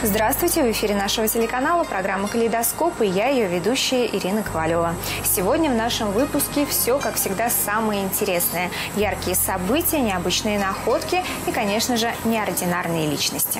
Здравствуйте! В эфире нашего телеканала программа «Калейдоскоп» и я, ее ведущая Ирина Ковалева. Сегодня в нашем выпуске все, как всегда, самое интересное. Яркие события, необычные находки и, конечно же, неординарные личности.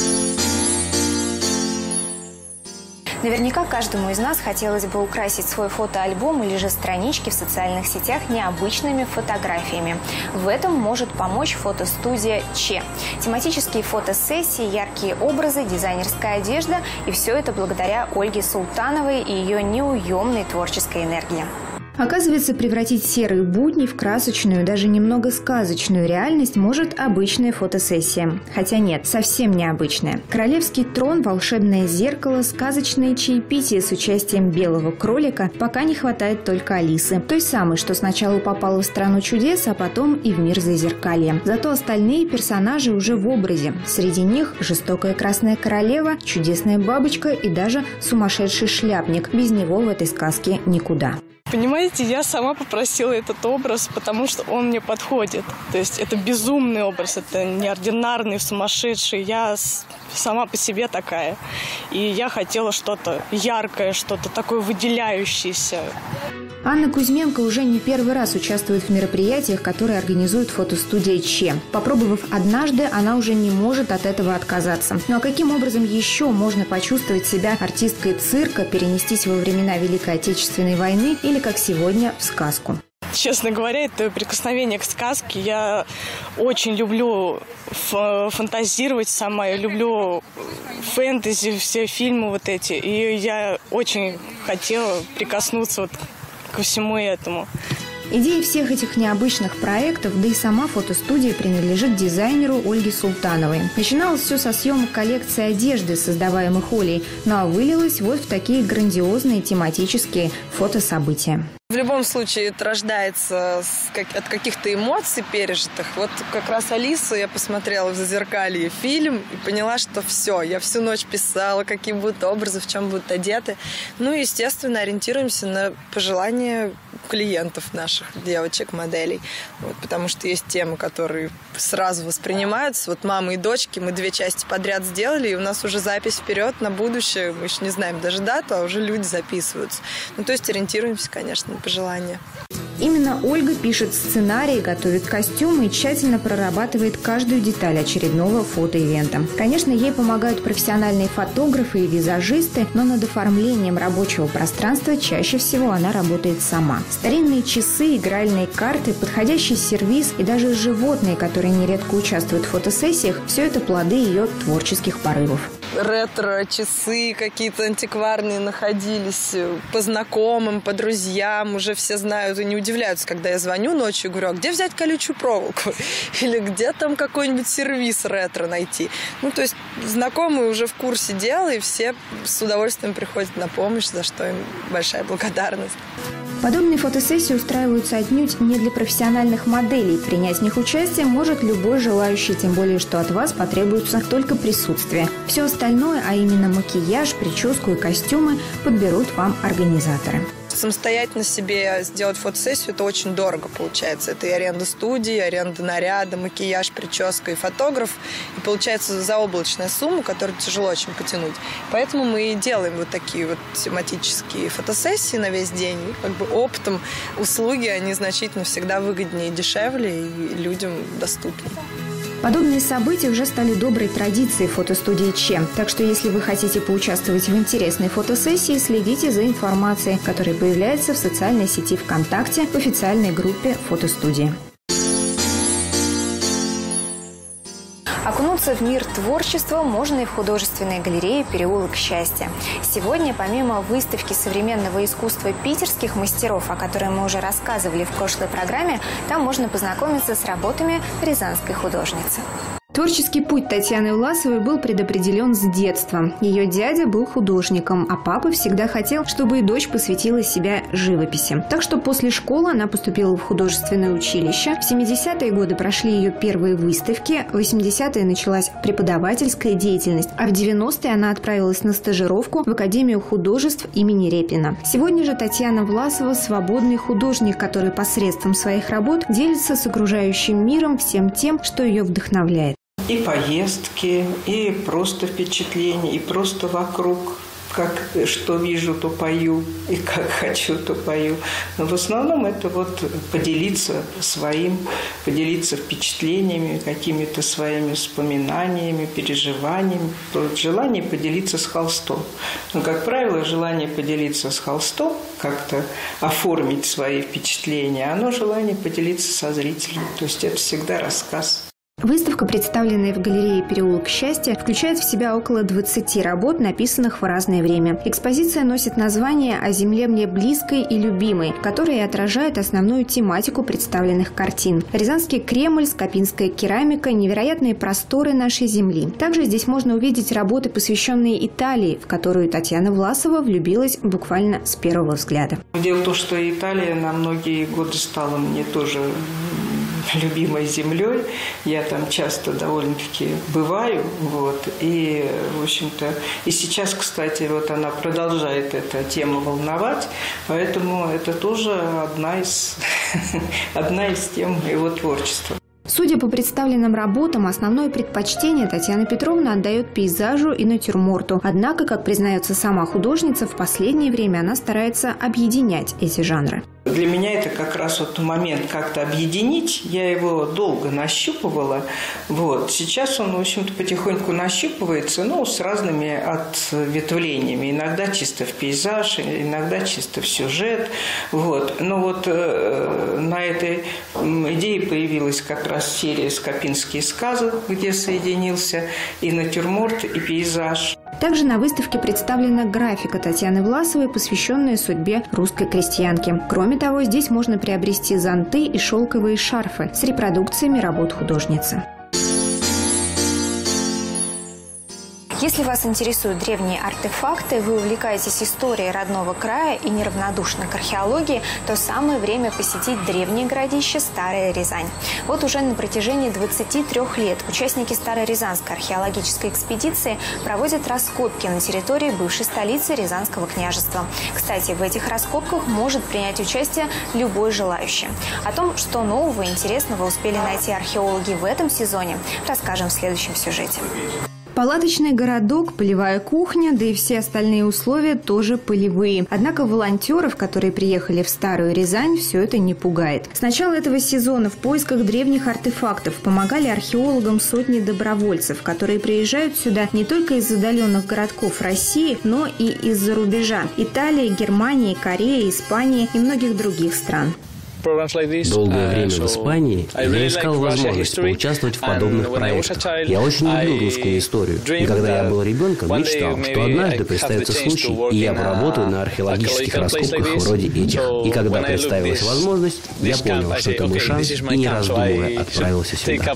Наверняка каждому из нас хотелось бы украсить свой фотоальбом или же странички в социальных сетях необычными фотографиями. В этом может помочь фотостудия ЧЕ. Тематические фотосессии, яркие образы, дизайнерская одежда – и все это благодаря Ольге Султановой и ее неуемной творческой энергии. Оказывается, превратить серые будни в красочную, даже немного сказочную реальность может обычная фотосессия. Хотя нет, совсем необычная. Королевский трон, волшебное зеркало, сказочные чаепития с участием белого кролика, пока не хватает только Алисы. Той самой, что сначала попала в страну чудес, а потом и в мир зазеркалья. Зато остальные персонажи уже в образе. Среди них жестокая красная королева, чудесная бабочка и даже сумасшедший шляпник. Без него в этой сказке никуда. Понимаете, я сама попросила этот образ, потому что он мне подходит. То есть это безумный образ, это неординарный, сумасшедший. Я сама по себе такая. И я хотела что-то яркое, что-то такое выделяющееся. Анна Кузьменко уже не первый раз участвует в мероприятиях, которые организует фотостудия ЧЕ. Попробовав однажды, она уже не может от этого отказаться. Ну а каким образом еще можно почувствовать себя артисткой цирка, перенестись во времена Великой Отечественной войны или, как сегодня, в сказку? Честно говоря, это прикосновение к сказке. Я очень люблю фантазировать сама, я люблю фэнтези, все фильмы вот эти. И я очень хотела прикоснуться вот ко всему этому. Идея всех этих необычных проектов, да и сама фотостудия принадлежит дизайнеру Ольге Султановой. Начиналось все со съемок коллекции одежды, создаваемых Олей, ну а вылилось вот в такие грандиозные тематические фотособытия. В любом случае это рождается от каких-то эмоций пережитых. Вот как раз Алису я посмотрела в зазеркалье фильм и поняла, что все. Я всю ночь писала, какие будут образы, в чем будут одеты. Ну и, естественно, ориентируемся на пожелания клиентов наших, девочек, моделей. Вот, потому что есть темы, которые сразу воспринимаются. Вот мамы и дочки, мы 2 части подряд сделали, и у нас уже запись вперед на будущее. Мы еще не знаем даже дату, а уже люди записываются. Ну, то есть ориентируемся, конечно, на пожелания. Именно Ольга пишет сценарий, готовит костюмы и тщательно прорабатывает каждую деталь очередного фотоивента. Конечно, ей помогают профессиональные фотографы и визажисты, но над оформлением рабочего пространства чаще всего она работает сама. Старинные часы, игральные карты, подходящий сервиз и даже животные, которые нередко участвуют в фотосессиях – все это плоды ее творческих порывов. Ретро-часы какие-то антикварные находились по знакомым, по друзьям. Уже все знают и не удивляются, когда я звоню ночью и говорю, а где взять колючую проволоку? Или где там какой-нибудь сервиз ретро найти? Ну, то есть знакомые уже в курсе дела, и все с удовольствием приходят на помощь, за что им большая благодарность. Подобные фотосессии устраиваются отнюдь не для профессиональных моделей. Принять в них участие может любой желающий, тем более, что от вас потребуется только присутствие. Все остальное, а именно макияж, прическу и костюмы, подберут вам организаторы. Самостоятельно себе сделать фотосессию – это очень дорого получается. Это и аренда студии, и аренда наряда, макияж, прическа и фотограф. И получается заоблачная сумма, которую тяжело очень потянуть. Поэтому мы и делаем вот такие вот тематические фотосессии на весь день. И как бы оптом услуги, они значительно всегда выгоднее и дешевле, и людям доступнее. Подобные события уже стали доброй традицией фотостудии ЧЕ. Так что, если вы хотите поучаствовать в интересной фотосессии, следите за информацией, которая появляется в социальной сети ВКонтакте в официальной группе фотостудии. Окунуться в мир творчества можно и в художественной галерее «Переулок счастья». Сегодня, помимо выставки современного искусства питерских мастеров, о которой мы уже рассказывали в прошлой программе, там можно познакомиться с работами рязанской художницы. Творческий путь Татьяны Власовой был предопределен с детства. Ее дядя был художником, а папа всегда хотел, чтобы и дочь посвятила себя живописи. Так что после школы она поступила в художественное училище. В 70-е годы прошли ее первые выставки, в 80-е началась преподавательская деятельность, а в 90-е она отправилась на стажировку в Академию художеств имени Репина. Сегодня же Татьяна Власова – свободный художник, который посредством своих работ делится с окружающим миром всем тем, что ее вдохновляет. и поездки, и просто впечатления, и просто вокруг. Как что вижу, то пою, и как хочу, то пою. Но в основном это вот поделиться поделиться впечатлениями, какими-то своими воспоминаниями, переживаниями. Желание поделиться с холстом. Но, как правило, желание поделиться с холстом, как-то оформить свои впечатления, оно желание поделиться со зрителем. То есть это всегда рассказ. Выставка, представленная в галерее «Переулок счастья», включает в себя около 20 работ, написанных в разное время. Экспозиция носит название «О земле мне близкой и любимой», которая отражает основную тематику представленных картин. Рязанский Кремль, скопинская керамика, невероятные просторы нашей земли. Также здесь можно увидеть работы, посвященные Италии, в которую Татьяна Власова влюбилась буквально с первого взгляда. Дело в том, что Италия на многие годы стала мне тоже любимой землей. Я там часто довольно-таки бываю. Вот. И, в общем-то, и сейчас, кстати, вот она продолжает эта тема волновать. Поэтому это тоже одна из тем его творчества. Судя по представленным работам, основное предпочтение Татьяна Петровна отдает пейзажу и натюрморту. Однако, как признается сама художница, в последнее время она старается объединять эти жанры. Для меня это как раз вот момент как-то объединить. Я его долго нащупывала. Вот. Сейчас он, в общем-то, потихоньку нащупывается, но с разными ответвлениями. Иногда чисто в пейзаж, иногда чисто в сюжет. Вот. Но вот на этой идее появилась как раз серия «Скопинские сказы», где соединился и натюрморт, и пейзаж. Также на выставке представлена графика Татьяны Власовой, посвященная судьбе русской крестьянки. Кроме того, здесь можно приобрести зонты и шелковые шарфы с репродукциями работ художницы. Если вас интересуют древние артефакты, вы увлекаетесь историей родного края и неравнодушны к археологии, то самое время посетить древнее городище Старая Рязань. Вот уже на протяжении 23 лет участники Старорязанской археологической экспедиции проводят раскопки на территории бывшей столицы Рязанского княжества. Кстати, в этих раскопках может принять участие любой желающий. О том, что нового и интересного успели найти археологи в этом сезоне, расскажем в следующем сюжете. Палаточный городок, полевая кухня, да и все остальные условия тоже полевые. Однако волонтеров, которые приехали в Старую Рязань, все это не пугает. С начала этого сезона в поисках древних артефактов помогали археологам сотни добровольцев, которые приезжают сюда не только из отдаленных городков России, но и из-за рубежа – Италии, Германии, Кореи, Испании и многих других стран. Долгое время в Испании я искал возможность поучаствовать в подобных проектах. Я очень люблю русскую историю. И когда я был ребенком, мечтал, что однажды представится случай, и я поработаю на археологических раскопках вроде этих. И когда представилась возможность, я понял, что это мой шанс, и не раздумывая отправился сюда.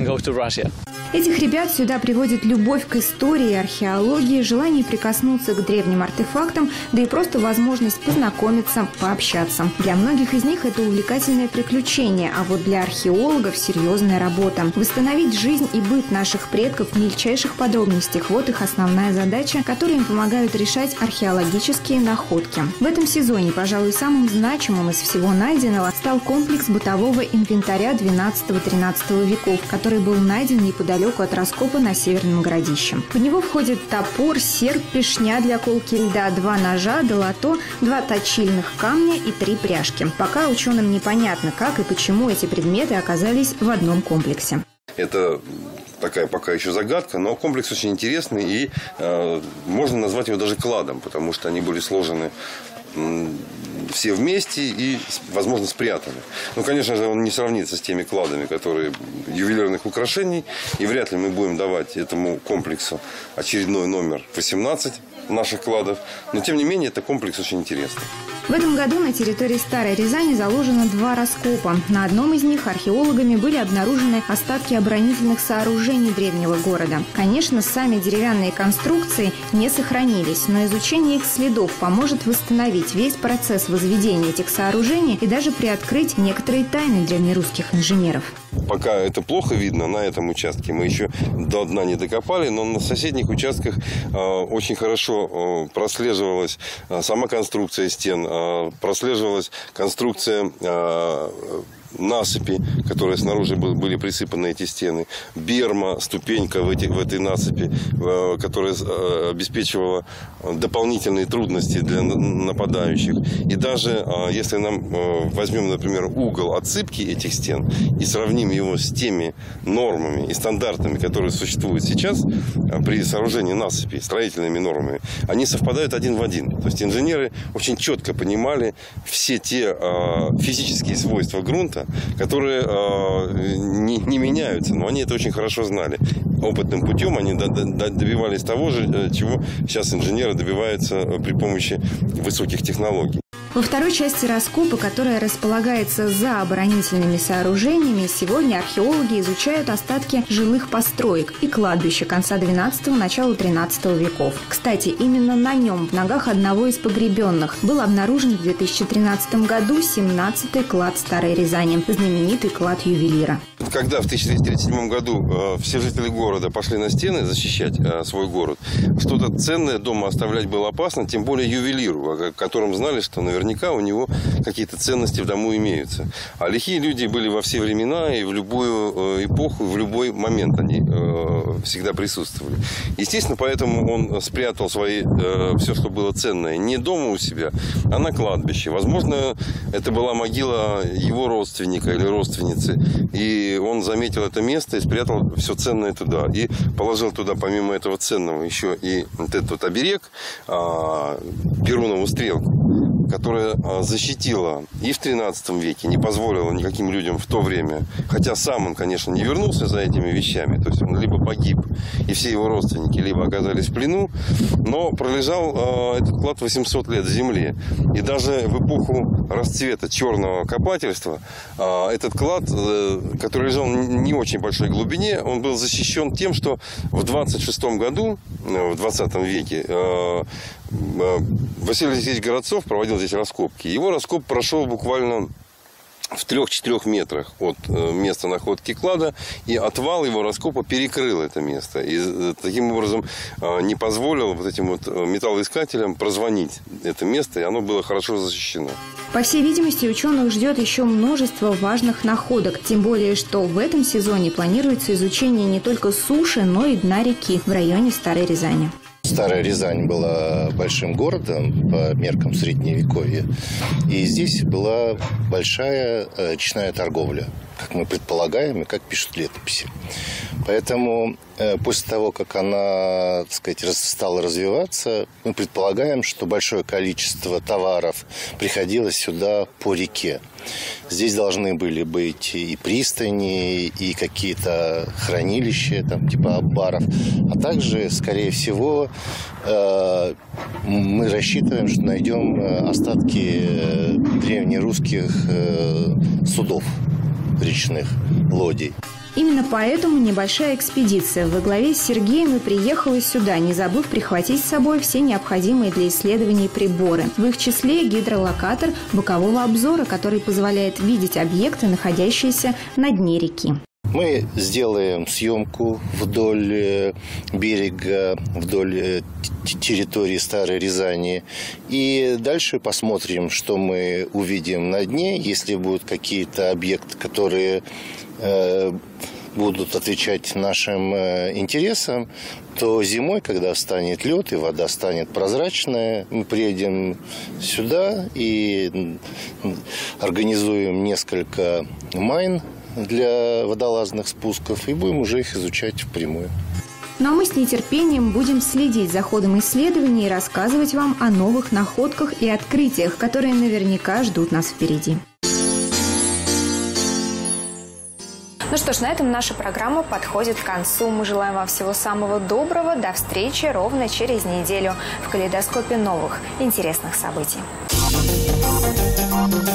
Этих ребят сюда приводит любовь к истории, археологии, желание прикоснуться к древним артефактам, да и просто возможность познакомиться, пообщаться. Для многих из них это увлекательное приключение, а вот для археологов серьезная работа. Восстановить жизнь и быт наших предков в мельчайших подробностях – вот их основная задача, которую им помогают решать археологические находки. В этом сезоне, пожалуй, самым значимым из всего найденного стал комплекс бытового инвентаря XII-XIII веков, который был найден неподалеку от раскопа на Северном городище. В него входит топор, серп, пешня для колки льда, 2 ножа, долото, 2 точильных камня и 3 пряжки. Пока ученым непонятно, как и почему эти предметы оказались в одном комплексе. Это такая пока еще загадка, но комплекс очень интересный, и можно назвать его даже кладом, потому что они были сложены все вместе и, возможно, спрятаны. Но, конечно же, он не сравнится с теми кладами, которые ювелирных украшений, и вряд ли мы будем давать этому комплексу очередной номер 18 наших кладов. Но, тем не менее, это комплекс очень интересный. В этом году на территории Старой Рязани заложено 2 раскопа. На одном из них археологами были обнаружены остатки оборонительных сооружений древнего города. Конечно, сами деревянные конструкции не сохранились, но изучение их следов поможет восстановить весь процесс возведения этих сооружений и даже приоткрыть некоторые тайны древнерусских инженеров. Пока это плохо видно на этом участке, мы еще до дна не докопали, но на соседних участках очень хорошо прослеживалась сама конструкция стен, прослеживалась конструкция насыпи, которые снаружи были присыпаны эти стены, берма, ступенька в этой насыпи, которая обеспечивала дополнительные трудности для нападающих. И даже если нам возьмем, например, угол отсыпки этих стен и сравним его с теми нормами и стандартами, которые существуют сейчас при сооружении насыпи, строительными нормами, они совпадают один в один. То есть инженеры очень четко понимали все те физические свойства грунта, которые не меняются, но они это очень хорошо знали. Опытным путем они добивались того же, чего сейчас инженеры добиваются при помощи высоких технологий. Во второй части раскопа, которая располагается за оборонительными сооружениями, сегодня археологи изучают остатки жилых построек и кладбища конца XII – начала XIII веков. Кстати, именно на нем, в ногах одного из погребенных, был обнаружен в 2013 году 17-й клад Старой Рязани, знаменитый клад ювелира. Когда в 1237 году все жители города пошли на стены защищать свой город, что-то ценное дома оставлять было опасно, тем более ювелиру, о котором знали, что наверняка у него какие-то ценности в дому имеются. А лихие люди были во все времена и в любую эпоху, и в любой момент они всегда присутствовали. Естественно, поэтому он спрятал все, что было ценное, не дома у себя, а на кладбище. Возможно, это была могила его родственника или родственницы, и он заметил это место и спрятал все ценное туда. И положил туда, помимо этого ценного, еще и вот этот оберег, перуновую стрелку, которая защитила и в 13 веке, не позволила никаким людям в то время, хотя сам он, конечно, не вернулся за этими вещами, то есть он либо погиб, и все его родственники либо оказались в плену, но пролежал этот клад 800 лет в земле. И даже в эпоху расцвета черного копательства этот клад, который лежал в не очень большой глубине, он был защищен тем, что в 26 году, в 20 веке, Василий Алексеевич Городцов проводил здесь раскопки. Его раскоп прошел буквально в 3-4 метрах от места находки клада, и отвал его раскопа перекрыл это место. И таким образом не позволил вот этим вот металлоискателям прозвонить это место, и оно было хорошо защищено. По всей видимости, ученых ждет еще множество важных находок. Тем более, что в этом сезоне планируется изучение не только суши, но и дна реки в районе Старой Рязани. Старая Рязань была большим городом по меркам Средневековья. И здесь была большая речная торговля, как мы предполагаем и как пишут летописи. Поэтому после того, как она, так сказать, стала развиваться, мы предполагаем, что большое количество товаров приходило сюда по реке. Здесь должны были быть и пристани, и какие-то хранилища, там, типа амбаров. А также, скорее всего, мы рассчитываем, что найдем остатки древнерусских судов, речных лодий. Именно поэтому небольшая экспедиция во главе с Сергеем и приехала сюда, не забыв прихватить с собой все необходимые для исследований приборы. В их числе гидролокатор бокового обзора, который позволяет видеть объекты, находящиеся на дне реки. Мы сделаем съемку вдоль берега, вдоль территории Старой Рязани. И дальше посмотрим, что мы увидим на дне. Если будут какие-то объекты, которые будут отвечать нашим интересам, то зимой, когда встанет лед и вода станет прозрачная, мы приедем сюда и организуем несколько майн для водолазных спусков и будем уже их изучать впрямую. Ну а мы с нетерпением будем следить за ходом исследований и рассказывать вам о новых находках и открытиях, которые наверняка ждут нас впереди. Ну что ж, на этом наша программа подходит к концу. Мы желаем вам всего самого доброго. До встречи ровно через неделю в калейдоскопе новых интересных событий.